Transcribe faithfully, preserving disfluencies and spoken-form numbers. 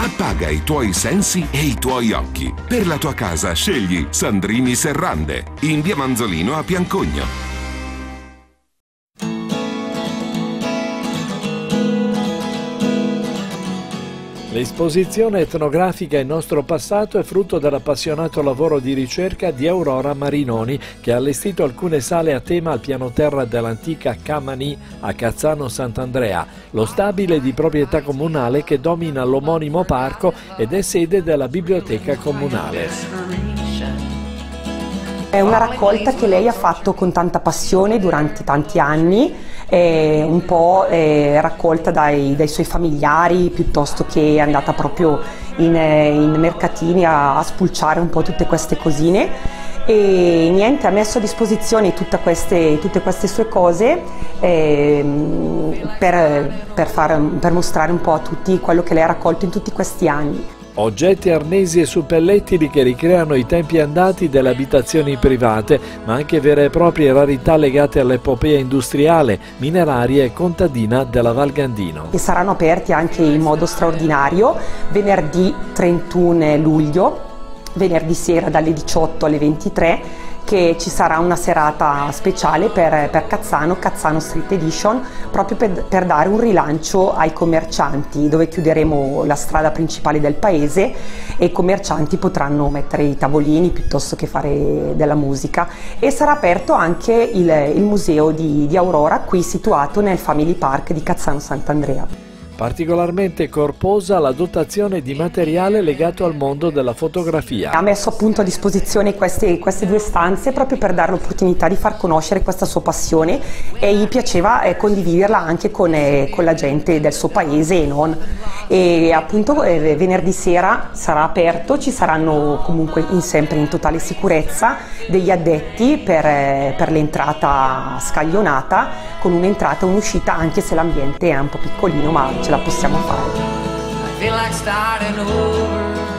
Appaga i tuoi sensi e i tuoi occhi. Per la tua casa scegli Sandrini Serrande, in via Manzolino a Piancogno. L'esposizione etnografica Il nostro passato è frutto dell'appassionato lavoro di ricerca di Aurora Marinoni, che ha allestito alcune sale a tema al piano terra dell'antica Camani a Cazzano Sant'Andrea, lo stabile di proprietà comunale che domina l'omonimo parco ed è sede della biblioteca comunale. È una raccolta che lei ha fatto con tanta passione durante tanti anni, eh, un po' eh, raccolta dai, dai suoi familiari, piuttosto che è andata proprio in, in mercatini a, a spulciare un po' tutte queste cosine. E niente, ha messo a disposizione tutte queste, tutte queste sue cose eh, per, per, far, per mostrare un po' a tutti quello che lei ha raccolto in tutti questi anni. Oggetti, arnesi e suppellettili che ricreano i tempi andati delle abitazioni private, ma anche vere e proprie rarità legate all'epopea industriale, mineraria e contadina della Val Gandino. E saranno aperti anche in modo straordinario venerdì trentuno luglio, venerdì sera dalle diciotto alle ventitré, che ci sarà una serata speciale per, per Cazzano, Cazzano Street Edition, proprio per, per dare un rilancio ai commercianti, dove chiuderemo la strada principale del paese e i commercianti potranno mettere i tavolini piuttosto che fare della musica. E sarà aperto anche il, il museo di, di Aurora, qui situato nel Family Park di Cazzano Sant'Andrea. Particolarmente corposa la dotazione di materiale legato al mondo della fotografia. Ha messo appunto a disposizione queste, queste due stanze proprio per dare l'opportunità di far conoscere questa sua passione, e gli piaceva eh, condividerla anche con, eh, con la gente del suo paese e non. E appunto eh, venerdì sera sarà aperto, ci saranno comunque in, sempre in totale sicurezza degli addetti per, eh, per l'entrata scaglionata, con un'entrata e un'uscita, anche se l'ambiente è un po' piccolino, ma ce la possiamo fare.